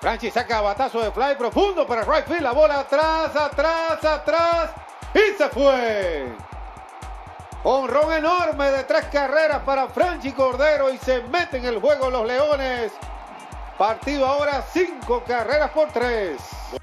Franchi saca batazo de fly profundo para right field. La bola atrás, atrás, atrás. Y se fue. Honrón enorme de 3 carreras para Franchi Cordero y se mete en el juego los Leones. Partido ahora 5 carreras por 3.